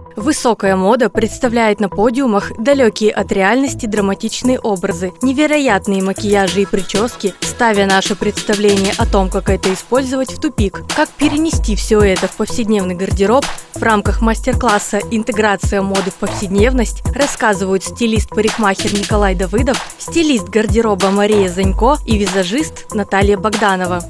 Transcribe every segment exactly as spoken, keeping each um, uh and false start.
Высокая мода представляет на подиумах далекие от реальности драматичные образы, невероятные макияжи и прически, ставя наше представление о том, как это использовать, в тупик. Как перенести все это в повседневный гардероб, в рамках мастер-класса «Интеграция моды в повседневность» рассказывают стилист-парикмахер Николай Давыдов, стилист гардероба Мария Занько и визажист Наталья Богданова.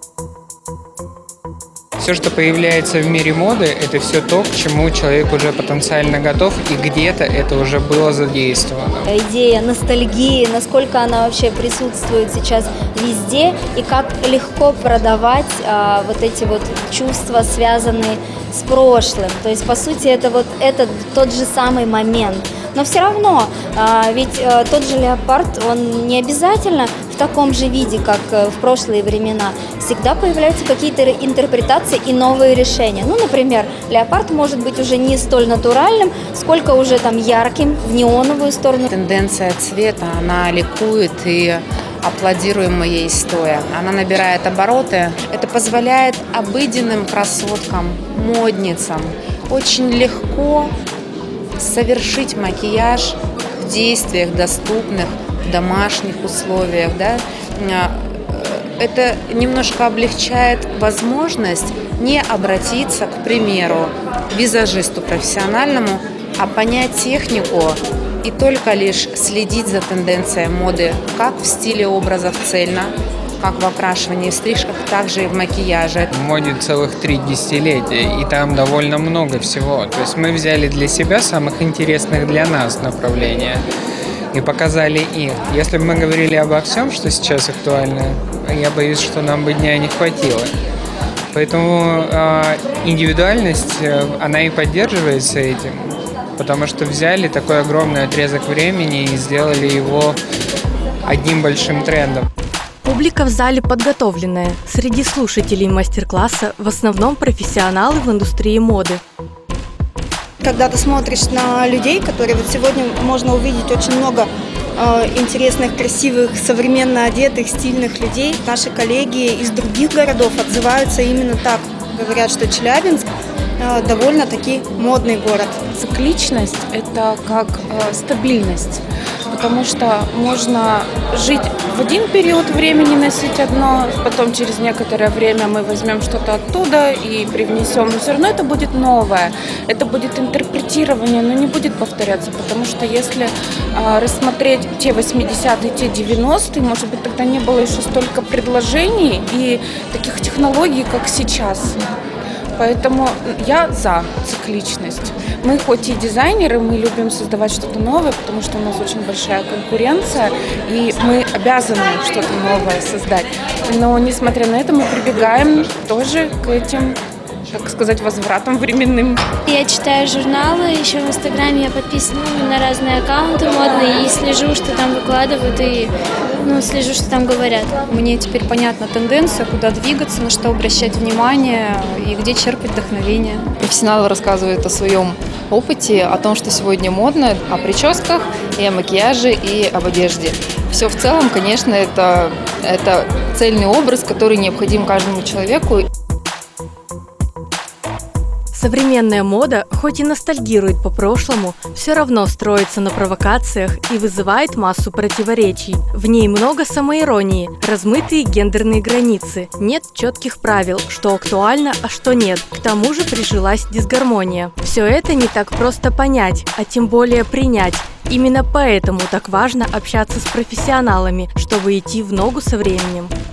Все, что появляется в мире моды, это все то, к чему человек уже потенциально готов, и где-то это уже было задействовано. Идея ностальгии, насколько она вообще присутствует сейчас везде, и как легко продавать а, вот эти вот чувства, связанные с прошлым. То есть, по сути, это вот это тот же самый момент. Но все равно, а, ведь а, тот же леопард, он не обязательно в таком же виде, как в прошлые времена. Всегда появляются какие-то интерпретации и новые решения. Ну, например, леопард может быть уже не столь натуральным, сколько уже там ярким, в неоновую сторону. Тенденция цвета, она ликует и аплодируем мы ей стоя. Она набирает обороты. Это позволяет обыденным красоткам, модницам очень легко совершить макияж в действиях, доступных в домашних условиях. Да? Это немножко облегчает возможность не обратиться, к примеру, к визажисту профессиональному, а понять технику и только лишь следить за тенденцией моды как в стиле образов цельно, как в окрашивании и стрижках, так же и в макияже. В моде целых три десятилетия, и там довольно много всего. То есть мы взяли для себя самых интересных для нас направления и показали их. Если бы мы говорили обо всем, что сейчас актуально, я боюсь, что нам бы дня не хватило. Поэтому э, индивидуальность, э, она и поддерживается этим, потому что взяли такой огромный отрезок времени и сделали его одним большим трендом. Публика в зале подготовленная. Среди слушателей мастер-класса в основном профессионалы в индустрии моды. Когда ты смотришь на людей, которые вот сегодня можно увидеть очень много э, интересных, красивых, современно одетых, стильных людей. Наши коллеги из других городов отзываются именно так. Говорят, что Челябинск э, довольно-таки модный город. Цикличность – это как э, стабильность, потому что можно жить в один период времени, носить одно, потом через некоторое время мы возьмем что-то оттуда и привнесем, но все равно это будет новое, это будет интерпретирование, но не будет повторяться, потому что если э, рассмотреть те восьмидесятые, те девяностые, может быть, тогда не было еще столько предложений и таких технологий, как сейчас. Поэтому я за цикличность. Мы хоть и дизайнеры, мы любим создавать что-то новое, потому что у нас очень большая конкуренция, и мы обязаны что-то новое создать. Но, несмотря на это, мы прибегаем тоже к этим, так сказать, возвратам временным. Я читаю журналы, еще в Инстаграме я подписана на разные аккаунты модные и слежу, что там выкладывают, и ну, слежу, что там говорят. Мне теперь понятна тенденция, куда двигаться, на что обращать внимание и где черпать вдохновение. Профессионалы рассказывают о своем опыте, о том, что сегодня модно, о прическах, и о макияже, и об одежде. Все в целом, конечно, это, это цельный образ, который необходим каждому человеку. Современная мода, хоть и ностальгирует по прошлому, все равно строится на провокациях и вызывает массу противоречий. В ней много самоиронии, размытые гендерные границы, нет четких правил, что актуально, а что нет. К тому же прижилась дисгармония. Все это не так просто понять, а тем более принять. Именно поэтому так важно общаться с профессионалами, чтобы идти в ногу со временем.